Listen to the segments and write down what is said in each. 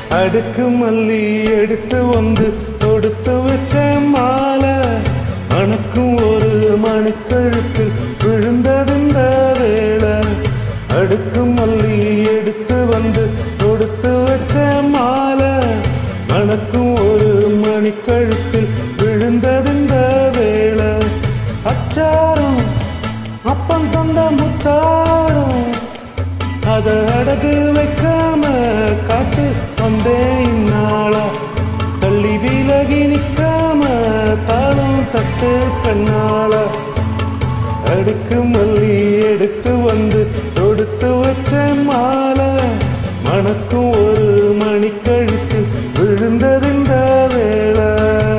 அடுக்கு மல்லி எடுத்து வந்து தொடுத்து வச்ச மாலை மணக்கும் ஒரு மணிக்கழுத்து விழுந்ததிந்த வேளை. அடுக்கு மல்லி எடுத்து வந்து தொடுத்து வச்ச மாலை மணக்கும் ஒரு மணிக்கழுத்தில் விழுந்ததிந்த வேளை. அச்சாரம் அப்பம் தந்த முத்தாரம் அத அடகு வைக்காம காத்து வந்தேன் இந்நாளா. தள்ளி விலகி நிற்காம தாளம் தட்டு கண்ணாளா. அடுக்கு மல்லி எடுத்து வந்து தொடுத்து வச்ச மாலை மணக்கும் ஒரு மணிக்கழுத்து விழுந்ததிந்த வேளை.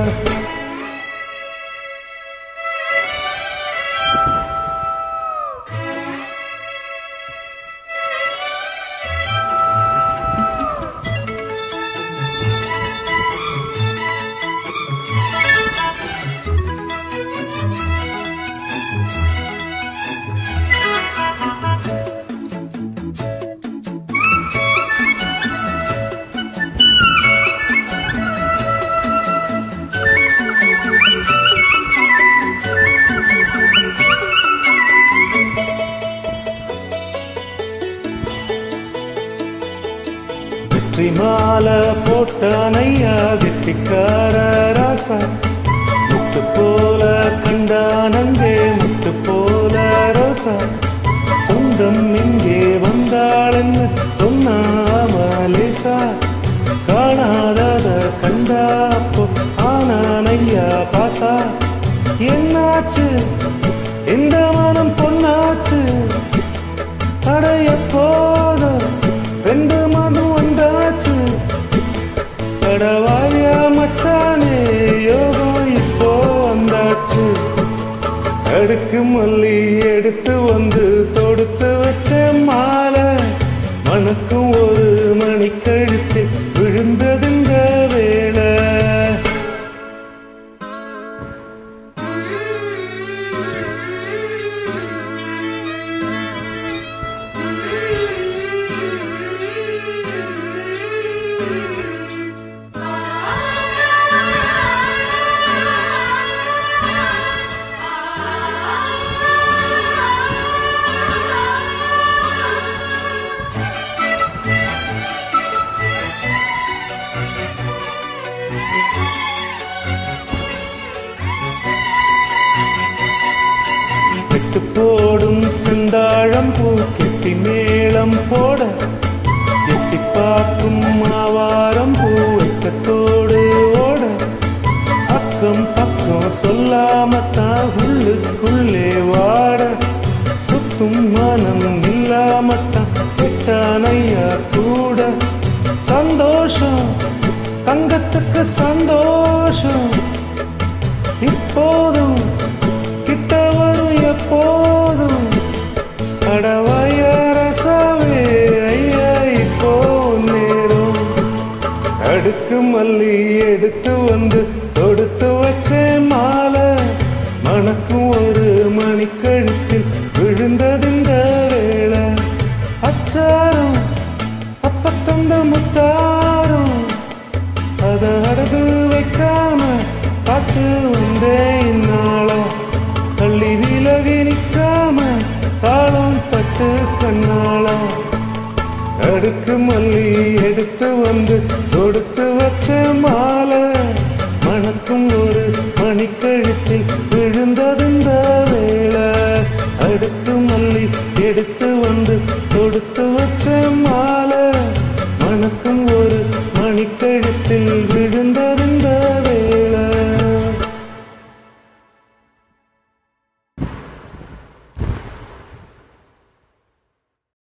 மாலை போட்டானையா கெட்டிக்கார ராசா. முத்து போல கண்டானங்கே முத்து போல ரோசா. சொந்தம் இங்கே வந்தாளன்னு சொன்னாமலேசா. காணாதத கண்டாப்போ ஆனானையா பாசா. என்னாச்சு இந்த மனம் பொன்னாச்சு அடைய போதும் ரெண்டு மனம் ஒன்றாச்சு. கடவாயா மச்சானே யோகம் இப்போ வந்தாச்சு. அடுக்கு மல்லி எடுத்து வந்து தொடுத்து வச்ச மாலை மணக்கும் ஒரு மணிக்கழுத்து விழுந்ததிந்த வேளை. கெட்டு போடும் செந்தாழம் பூ கெட்டி மேளம் போட எட்டி பார்க்கும் மாவாரம் பூ வெக்கத்தோடு ஓட. அக்கம் பக்கம் சொல்லாமத்தான் உள்ளுக்குள்ளே வாட. சுத்தும் மனம் இல்லாமத்தான் கெட்டானையா கூட. சந்தோஷம் தங்கத்துக்கு சந்தோஷம் இப்போதும் கிட்ட வரும் எப்போதும். அடவாய ரசாவே ஐயா இப்போ நேரம். அடுக்கு மல்லி எடுத்து வந்து தொடுத்து வச்ச மாலை மணக்கும் ஒரு மணிக்கழுத்தில் விழுந்ததிந்த வேளை. அச்சாரம் அப்பத்தந்த முத்தாரம் அத அடகு வைக்காம காத்து வந்தேன் இந்நாளா. தள்ளி விலகி நிற்காம தாளம் தட்டு கண்ணாளா. அடுக்கு மல்லி எடுத்து வந்து தொடுத்து வச்ச மாலை மணக்கும் ஒரு மணிக்கழுத்தில் விழுந்ததிந்த வேளை. அடுக்கு